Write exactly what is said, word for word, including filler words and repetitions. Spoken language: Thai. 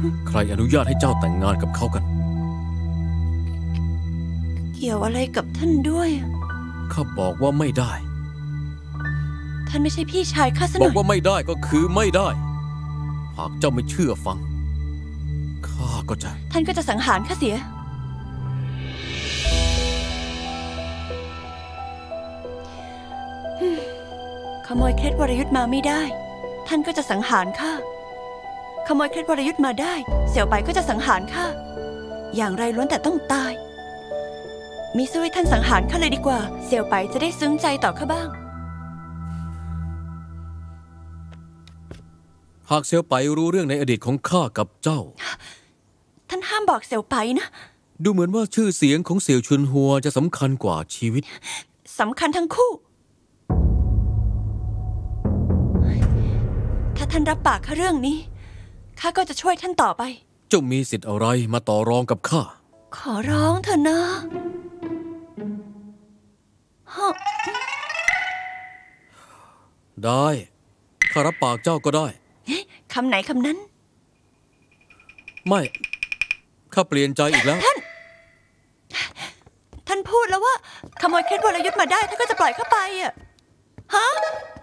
ใครอนุญาตให้เจ้าแต่งงานกับเขากันเกี่ยวอะไรกับท่านด้วยข้าบอกว่าไม่ได้ท่านไม่ใช่พี่ชายข้าซะหน่อยบอกว่าไม่ได้ก็คือไม่ได้หากเจ้าไม่เชื่อฟังข้าก็จะท่านก็จะสังหารข้าเสียขโมยเคล็ดวรยุทธ์มาไม่ได้ท่านก็จะสังหารข้าขโมยเคล็ดวรยุทธ์มาได้เสี่ยวไปก็จะสังหารข้าอย่างไรล้วนแต่ต้องตายมิสู้ให้ท่านสังหารข้าเลยดีกว่าเสี่ยวไปจะได้ซึ้งใจต่อข้าบ้างหากเสี่ยวไปรู้เรื่องในอดีตของข้ากับเจ้าท่านห้ามบอกเสี่ยวไปนะดูเหมือนว่าชื่อเสียงของเสี่ยวชุนหัวจะสำคัญกว่าชีวิตสำคัญทั้งคู่ถ้าท่านรับปากข้าเรื่องนี้ข้าก็จะช่วยท่านต่อไปเจ้ามีสิทธิ์อะไรมาต่อรองกับข้าขอร้องเถอะนะได้ข้ารับปากเจ้าก็ได้คำไหนคำนั้นไม่ข้าเปลี่ยนใจอีกแล้วท่านท่านพูดแล้วว่าขโมยเคล็ดวรยุทธ์มาได้ท่านก็จะปล่อยข้าไปอ่ะฮะ